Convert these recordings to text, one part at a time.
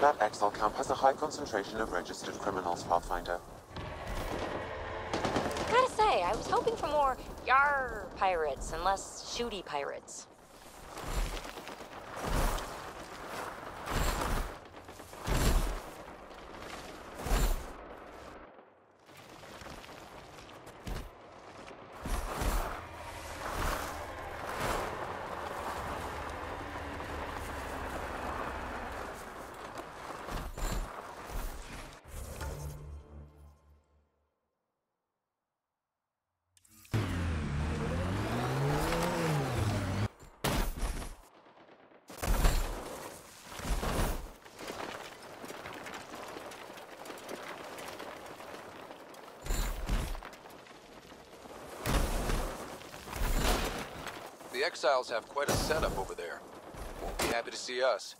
That exile camp has a high concentration of registered criminals, Pathfinder. Gotta say, I was hoping for more yar pirates and less shooty pirates. The Exiles have quite a setup over there. Won't be happy to see us.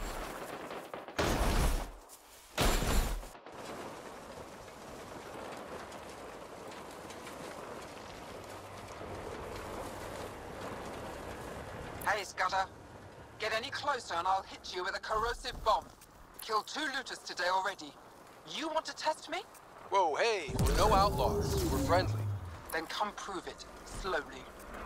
Hey, Scudder. Get any closer and I'll hit you with a corrosive bomb. Killed 2 looters today already. You want to test me? Whoa, hey, we're no outlaws. We're friendly. Then come prove it, slowly.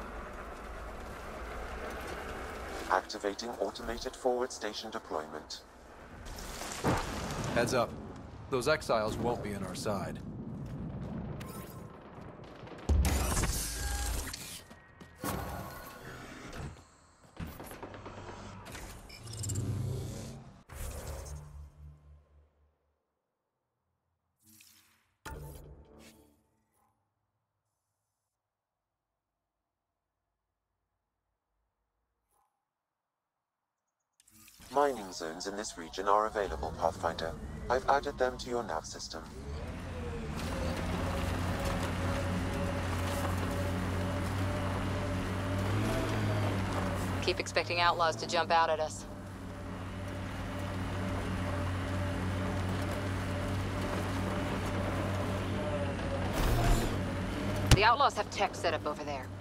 Activating automated forward station deployment. Heads up. Those Exiles won't be on our side. Mining zones in this region are available, Pathfinder. I've added them to your nav system. Keep expecting outlaws to jump out at us. The outlaws have tech set up over there.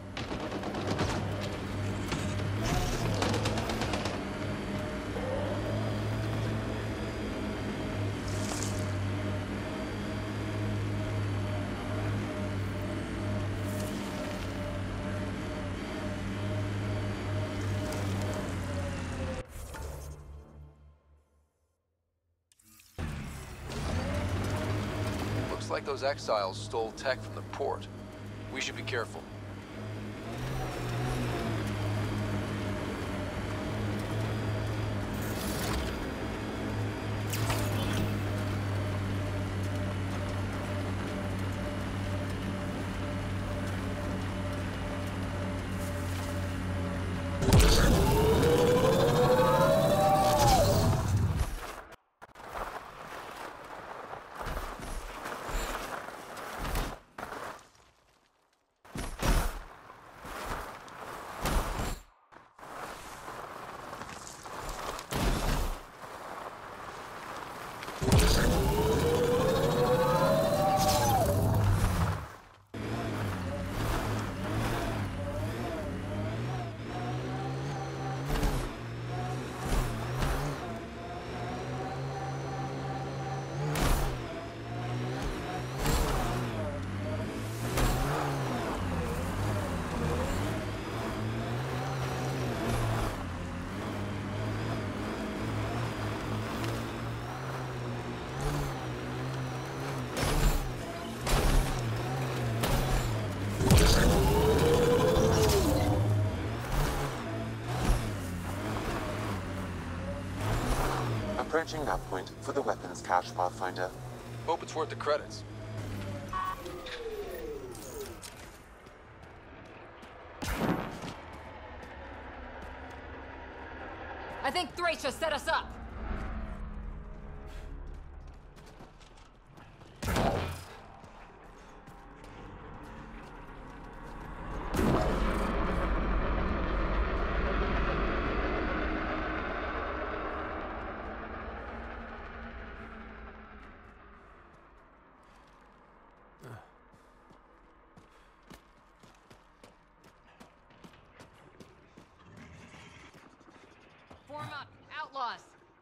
Looks like those Exiles stole tech from the port. We should be careful. Approaching that point for the weapons cache, Pathfinder. Hope it's worth the credits. I think Thrasia set us up. Form up, outlaws.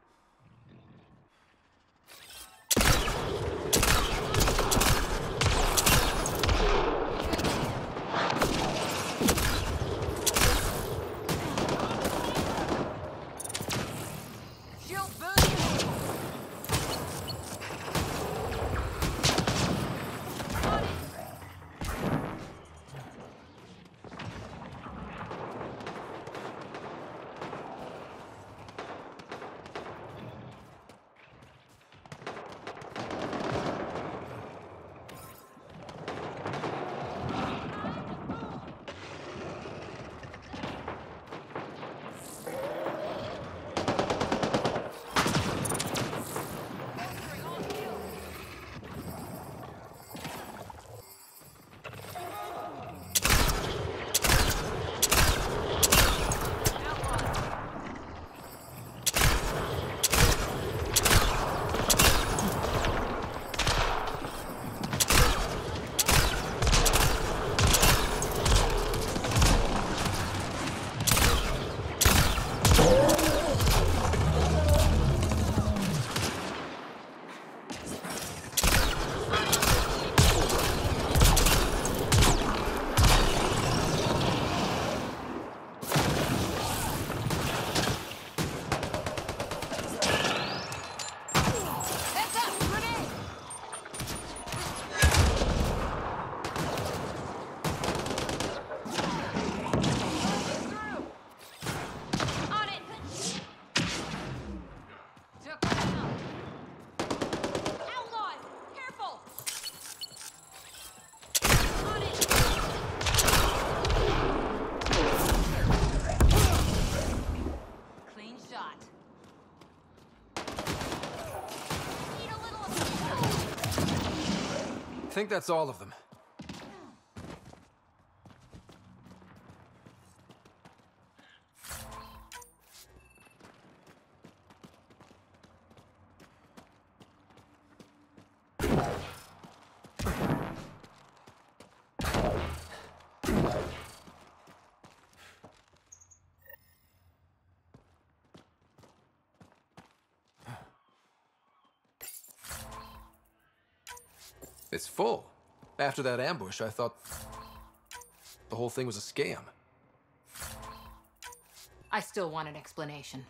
think that's all of them. It's full. After that ambush, I thought the whole thing was a scam. I still want an explanation.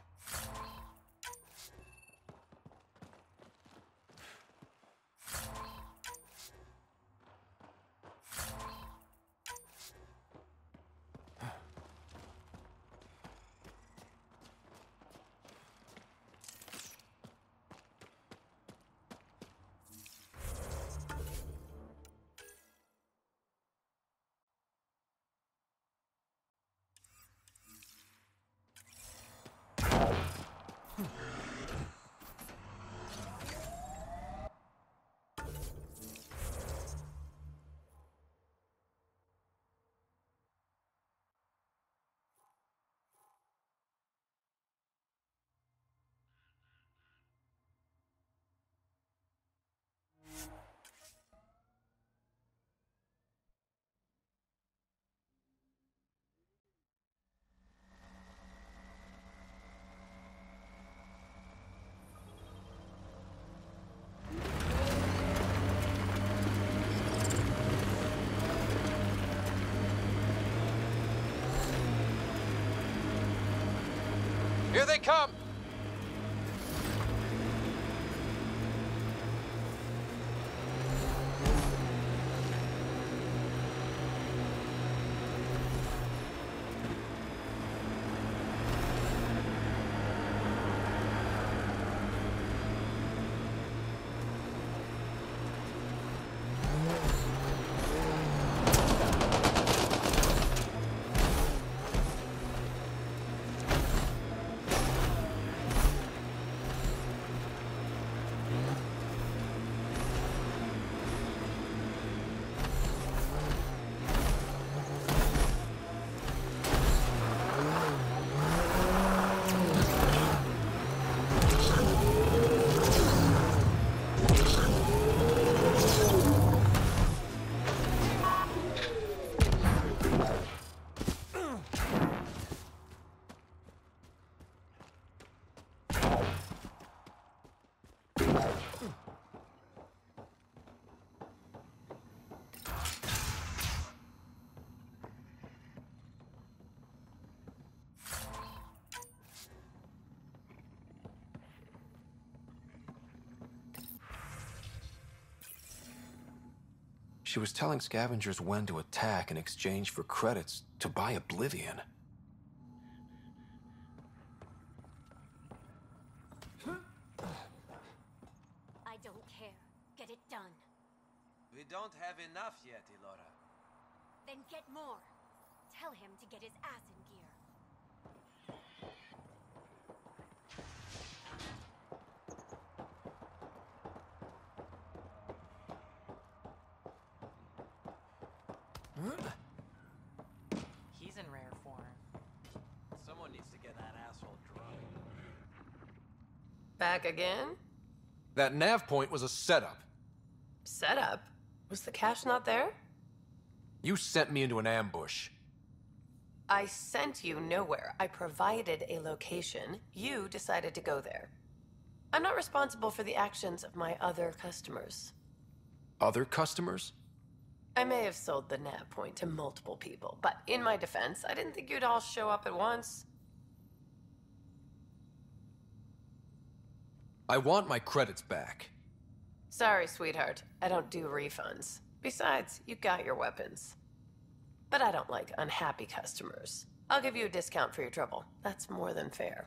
Here they come! She was telling scavengers when to attack in exchange for credits to buy oblivion. I don't care. Get it done. We don't have enough yet, Elora. Then get more. Tell him to get his ass in gear. He's in rare form. Someone needs to get that asshole drunk. Back again? That nav point was a setup. Setup? Was the cache not there? You sent me into an ambush. I sent you nowhere. I provided a location. You decided to go there. I'm not responsible for the actions of my other customers. Other customers? I may have sold the nav point to multiple people, but in my defense, I didn't think you'd all show up at once. I want my credits back. Sorry, sweetheart. I don't do refunds. Besides, you got your weapons. But I don't like unhappy customers. I'll give you a discount for your trouble. That's more than fair.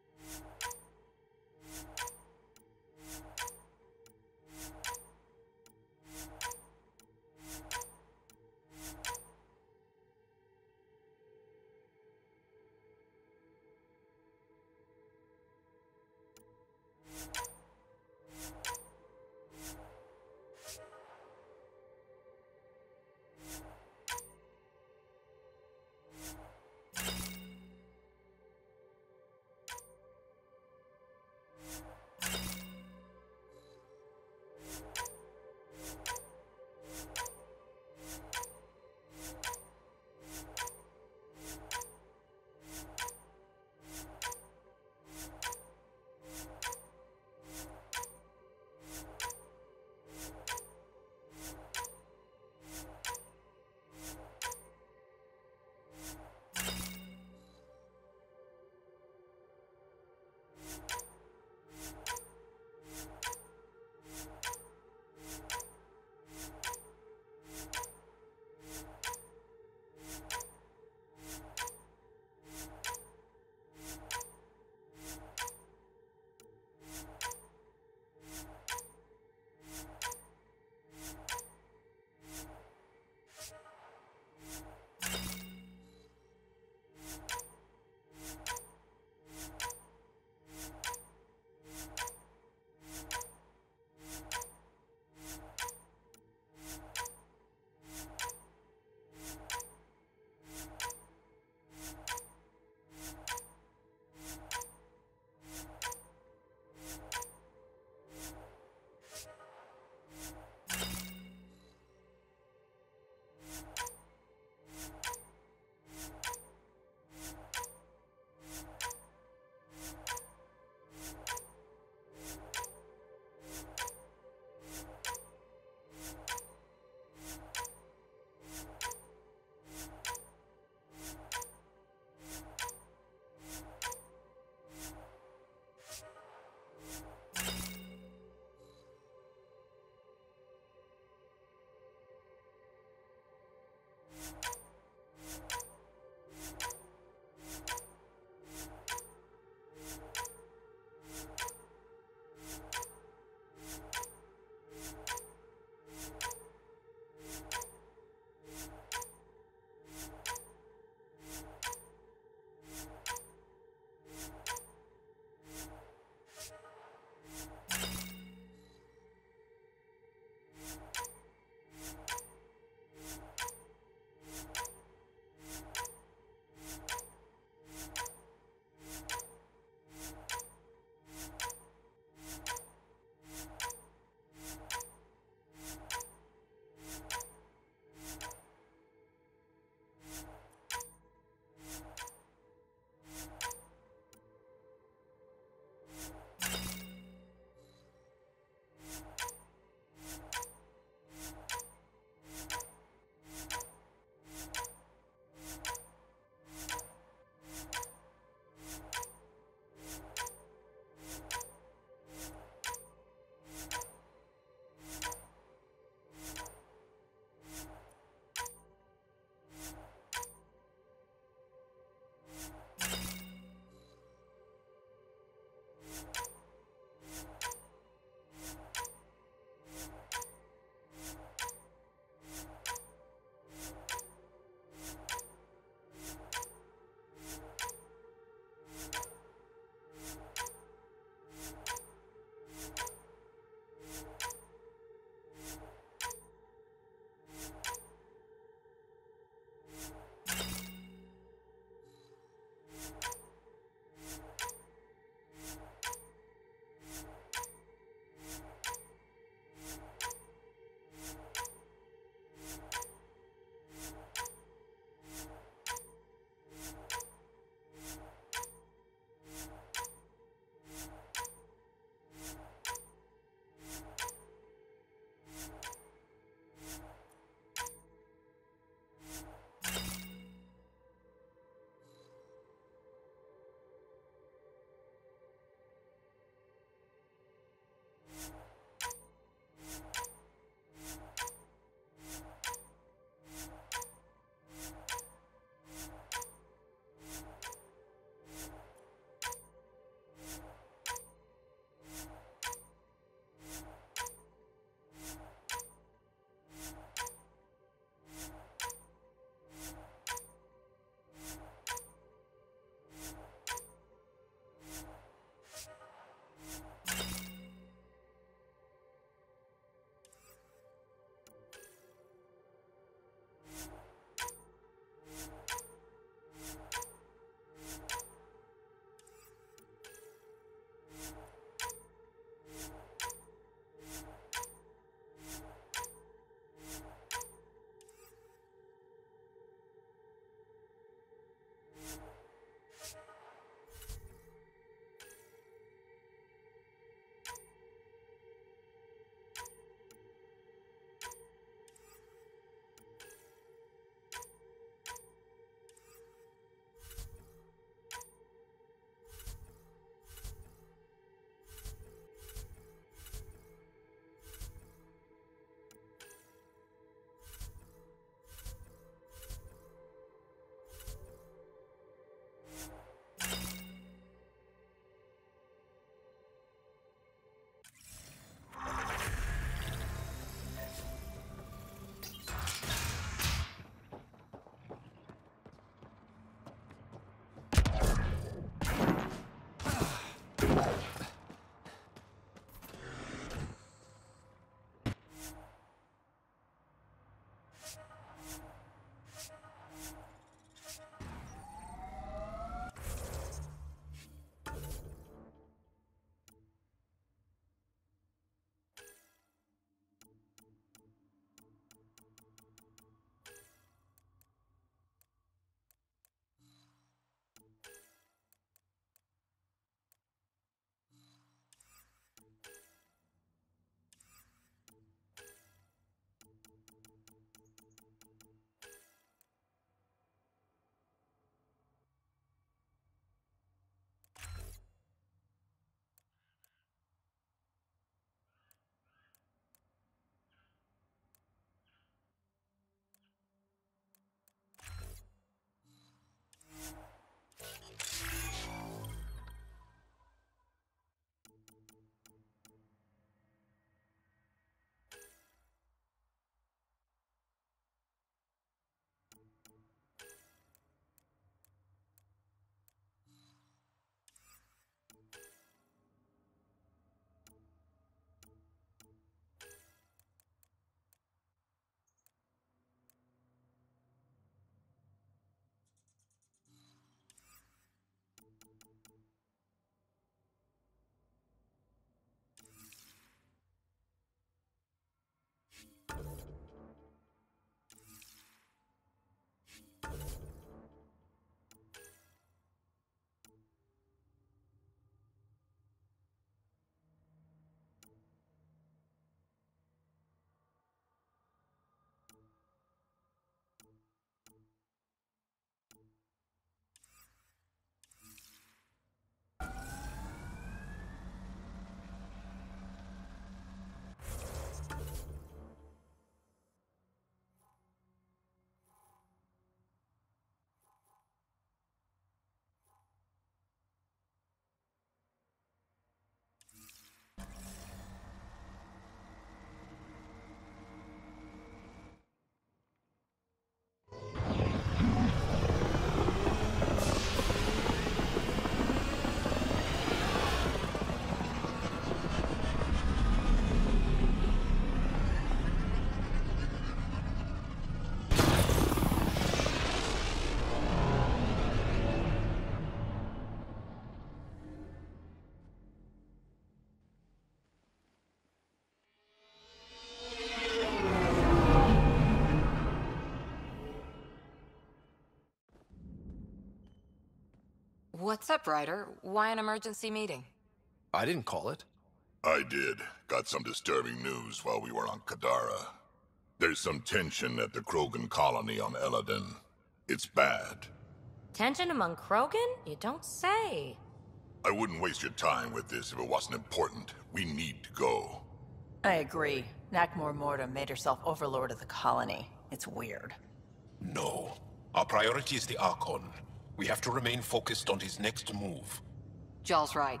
What's up, Ryder? Why an emergency meeting? I didn't call it. I did. Got some disturbing news while we were on Kadara. There's some tension at the Krogan colony on Eladin. It's bad. Tension among Krogan? You don't say. I wouldn't waste your time with this if it wasn't important. We need to go. I agree. Nakmor Morta made herself overlord of the colony. It's weird. No. Our priority is the Archon. We have to remain focused on his next move. Jall's right.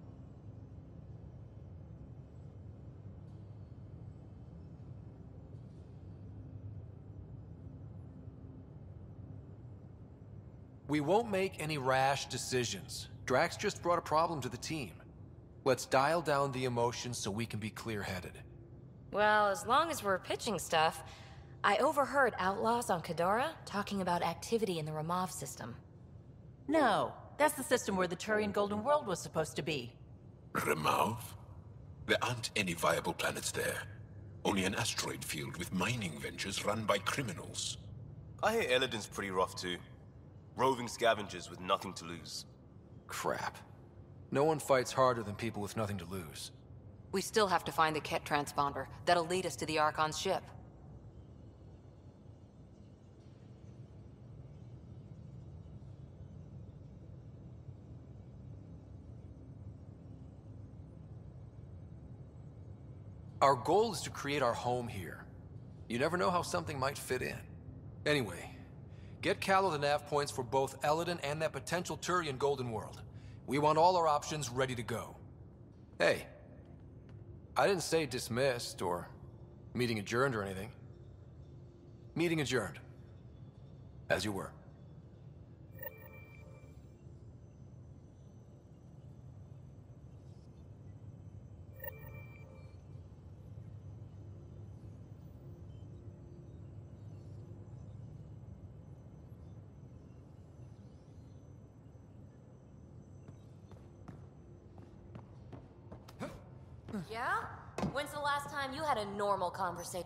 We won't make any rash decisions. Drax just brought a problem to the team. Let's dial down the emotions so we can be clear-headed. Well, as long as we're pitching stuff, I overheard outlaws on Kadara talking about activity in the Ramov system. No, that's the system where the Turian Golden World was supposed to be. Remov? There aren't any viable planets there. Only an asteroid field with mining ventures run by criminals. I hear Eladin's pretty rough too. Roving scavengers with nothing to lose. Crap. No one fights harder than people with nothing to lose. We still have to find the Ket transponder. That'll lead us to the Archon's ship. Our goal is to create our home here. You never know how something might fit in. Anyway, get Callow the nav points for both Eladin and that potential Turian Golden World. We want all our options ready to go. Hey, I didn't say dismissed or meeting adjourned or anything. Meeting adjourned. As you were. Yeah? When's the last time you had a normal conversation?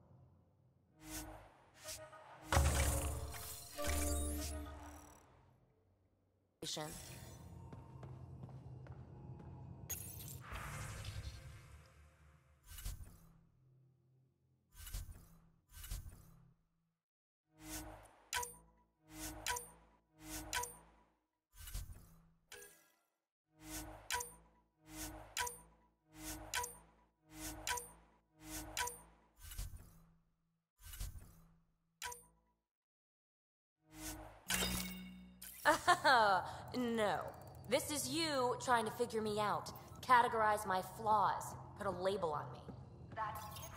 No. This is you trying to figure me out. Categorize my flaws. Put a label on me. That's it.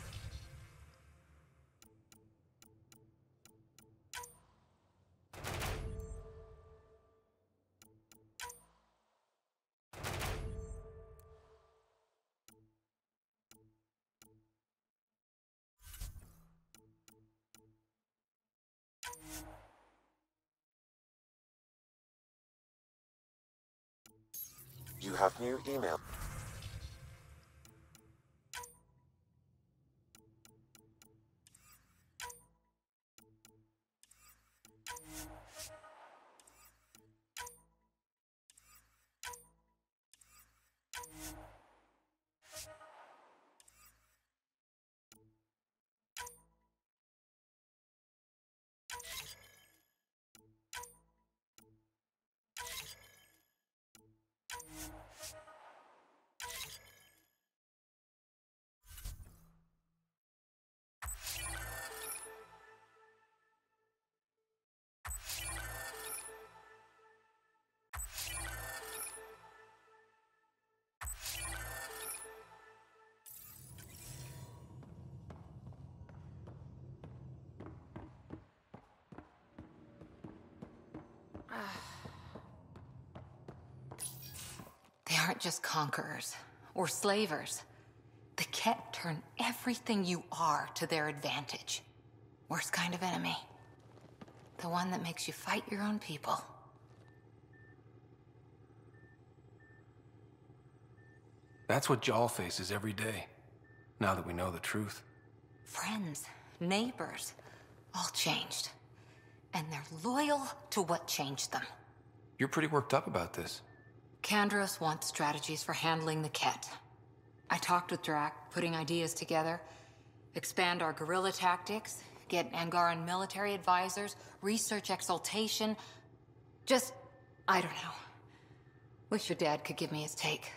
You have new email. They aren't just conquerors or slavers. The Ket turn everything you are to their advantage. Worst kind of enemy. The one that makes you fight your own people. That's what Jall faces every day, now that we know the truth. Friends, neighbors, all changed. And they're loyal to what changed them. You're pretty worked up about this. Kandros wants strategies for handling the Ket. I talked with Drac, putting ideas together. Expand our guerrilla tactics, get Angaran military advisors, research exaltation. Just, I don't know. Wish your dad could give me his take.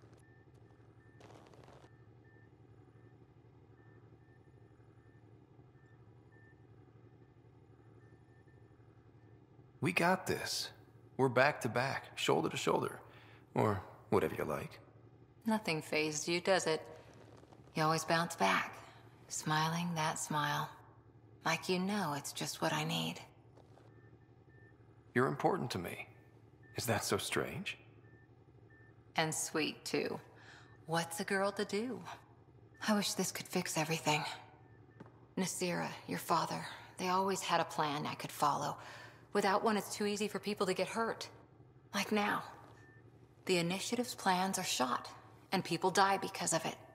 We got this. We're back to back, shoulder to shoulder. Or whatever you like. Nothing fazed you, does it? You always bounce back, smiling that smile. Like you know it's just what I need. You're important to me. Is that so strange? And sweet, too. What's a girl to do? I wish this could fix everything. Nasira, your father, they always had a plan I could follow. Without one, it's too easy for people to get hurt. Like now. The Initiative's plans are shot, and people die because of it.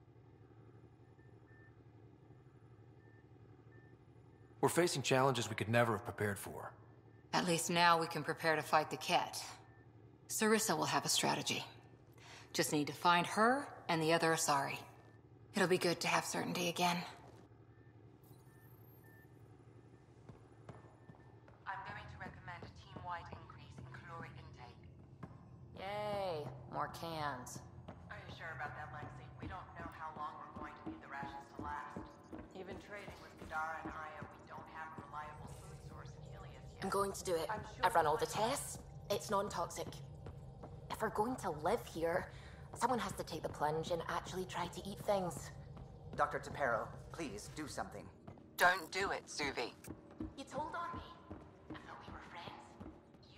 We're facing challenges we could never have prepared for. At least now we can prepare to fight the Ket. Sarissa will have a strategy. Just need to find her and the other Asari. It'll be good to have certainty again. I'm going to recommend a team-wide increase in caloric intake. Yay, more cans. Are you sure about that, Lexi? We don't know how long we're going to need the rations to last. Even trading with Kadara and Aya, we don't have a reliable food source in Helios yet. I'm going to do it. I'm sure I've run all the tests. It's non-toxic. If we're going to live here, someone has to take the plunge and actually try to eat things. Dr. Tapero, please do something. Don't do it, Suvi. You told on me. I thought we were friends. You...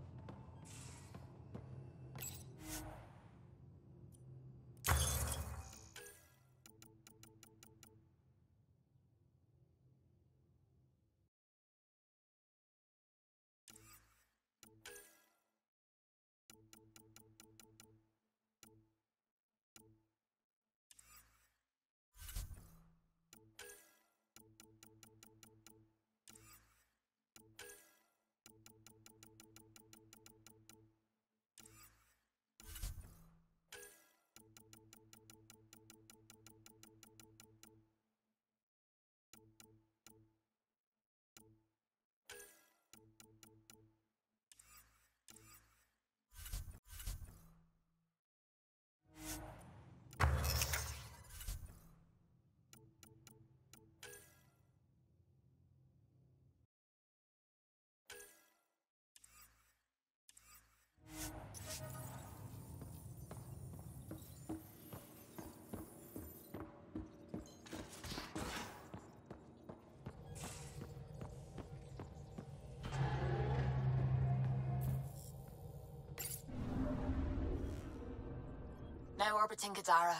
Now orbiting Kadara.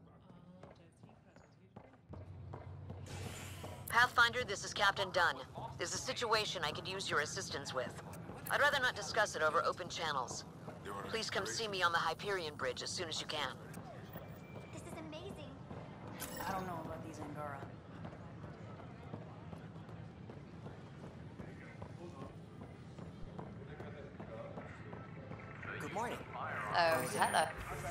Pathfinder, this is Captain Dunn. There's a situation I could use your assistance with. I'd rather not discuss it over open channels. Please come see me on the Hyperion Bridge as soon as you can. This is amazing. I don't know about these Angara. Good morning. Oh, hello.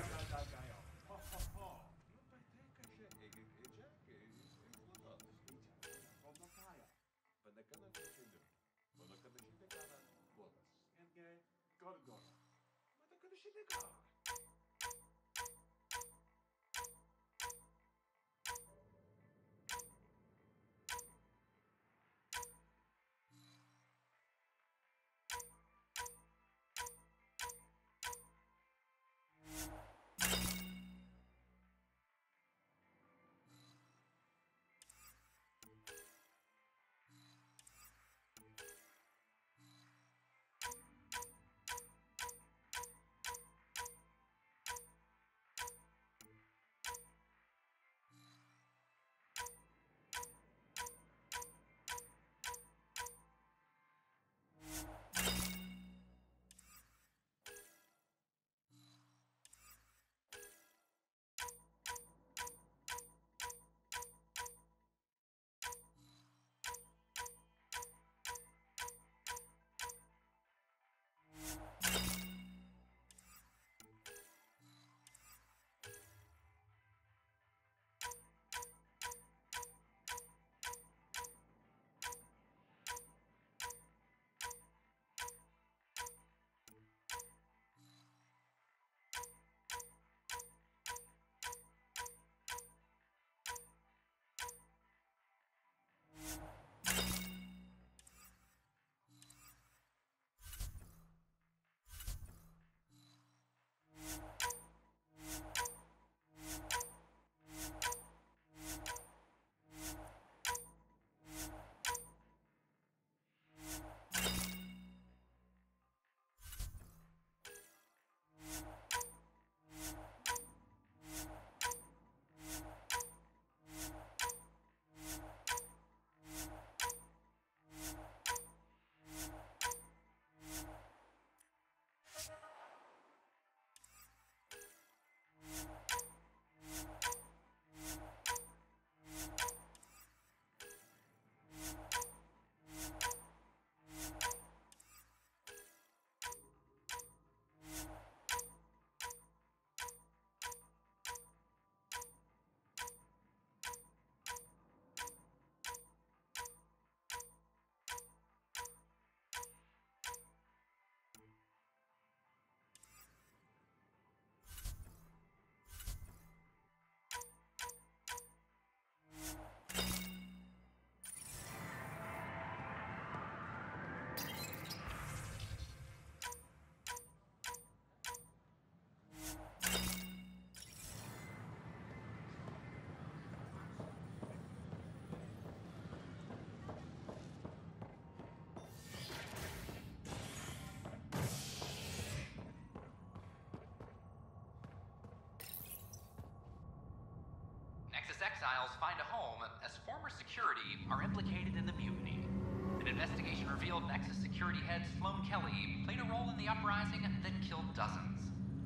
Nexus exiles find a home as former security are implicated in the mutiny. An investigation revealed Nexus security head Sloan Kelly played a role in the uprising that killed dozens.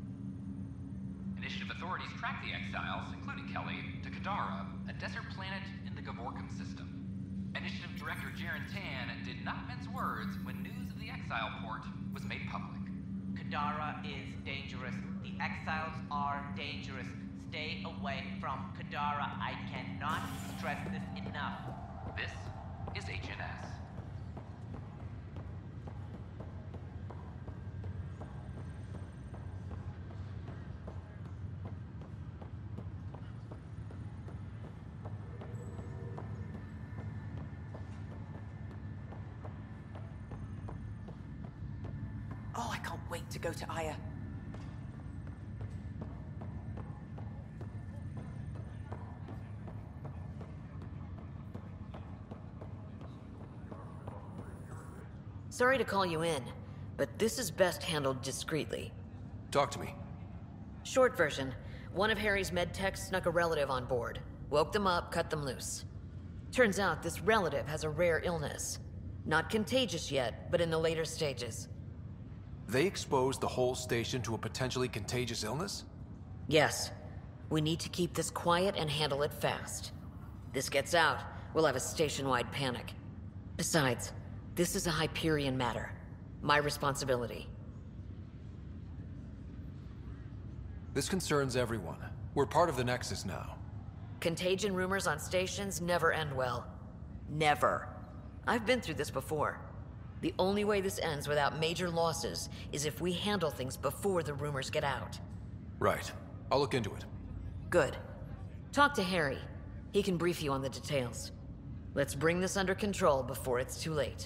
Initiative authorities tracked the exiles, including Kelly, to Kadara, a desert planet in the Gavorkan system. Initiative Director Jaren Tan did not mince words when news of the exile port was made public. Kadara is dangerous. The exiles are dangerous. Stay away from Kadara. I cannot stress this enough. This is HNS. Oh, I can't wait to go to Aya. Sorry to call you in, but this is best handled discreetly. Talk to me. Short version. One of Harry's med techs snuck a relative on board. Woke them up, cut them loose. Turns out this relative has a rare illness. Not contagious yet, but in the later stages. They exposed the whole station to a potentially contagious illness? Yes. We need to keep this quiet and handle it fast. This gets out, we'll have a station-wide panic. Besides, this is a Hyperion matter. My responsibility. This concerns everyone. We're part of the Nexus now. Contagion rumors on stations never end well. Never. I've been through this before. The only way this ends without major losses is if we handle things before the rumors get out. Right. I'll look into it. Good. Talk to Harry. He can brief you on the details. Let's bring this under control before it's too late.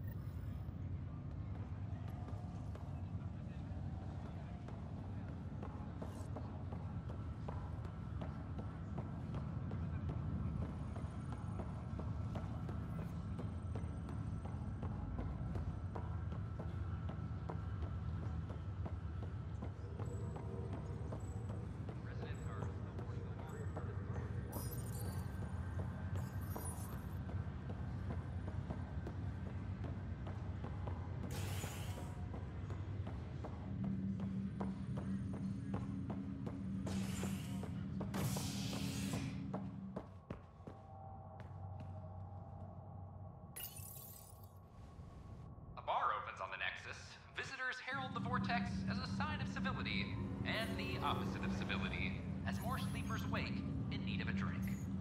herald the vortex as a sign of civility, and the opposite of civility, as more sleepers wake in need of a drink.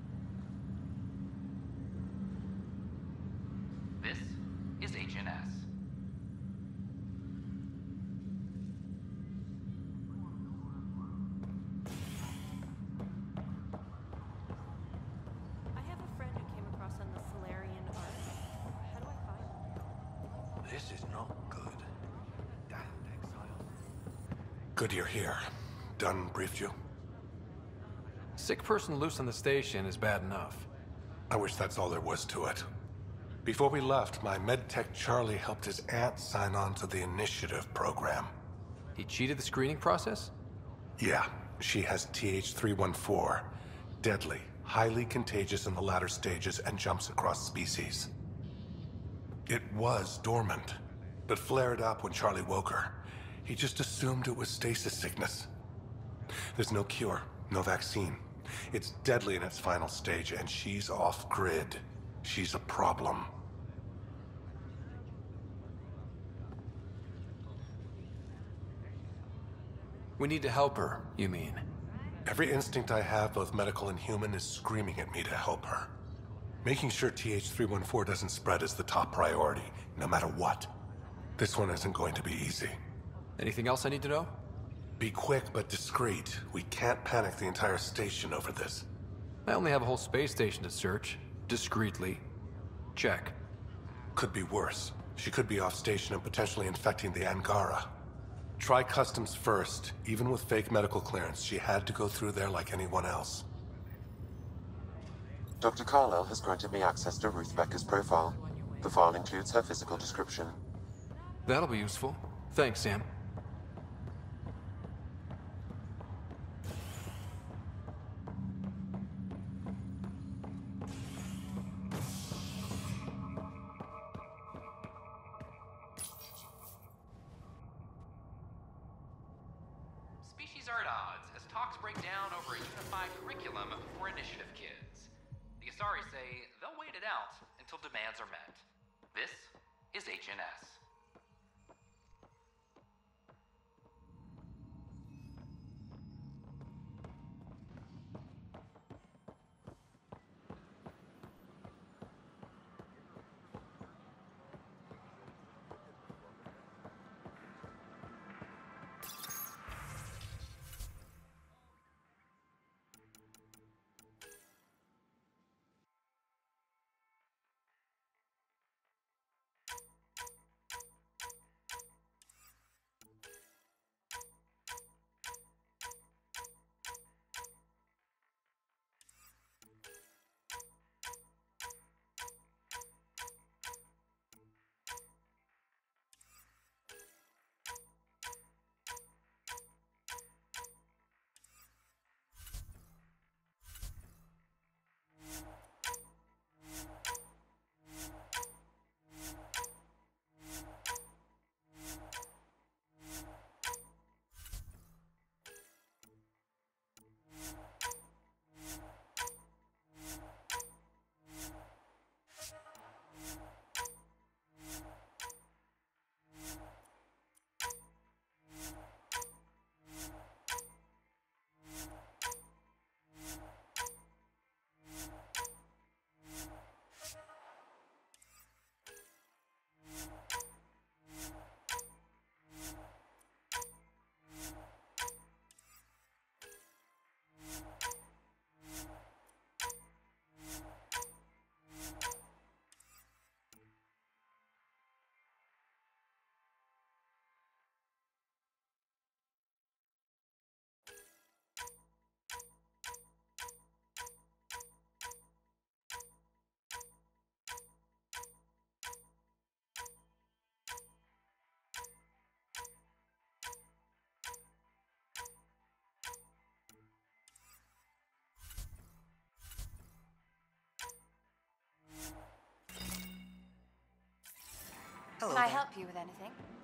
This is HNS. I have a friend who came across on the Solarian Arc. How do I find him? This is not good. Damn exile. Good you're here. Dunn briefed you? Sick person loose on the station is bad enough. I wish that's all there was to it. Before we left, my medtech Charlie helped his aunt sign on to the initiative program. He cheated the screening process? Yeah, she has TH314. Deadly, highly contagious in the latter stages and jumps across species. It was dormant, but flared up when Charlie woke her. He just assumed it was stasis sickness. There's no cure, no vaccine. It's deadly in its final stage, and she's off-grid. She's a problem. We need to help her, you mean? Every instinct I have, both medical and human, is screaming at me to help her. Making sure TH314 doesn't spread is the top priority, no matter what. This one isn't going to be easy. Anything else I need to know? Be quick but discreet. We can't panic the entire station over this. I only have a whole space station to search. Discreetly. Check. Could be worse. She could be off station and potentially infecting the Angara. Try customs first. Even with fake medical clearance, she had to go through there like anyone else. Dr. Carlyle has granted me access to Ruth Becker's profile. The file includes her physical description. That'll be useful. Thanks, Sam. Species are at odds as talks break down over a unified curriculum for initiative kids. The Asari say they'll wait it out until demands are met. This is HNS. help you with anything?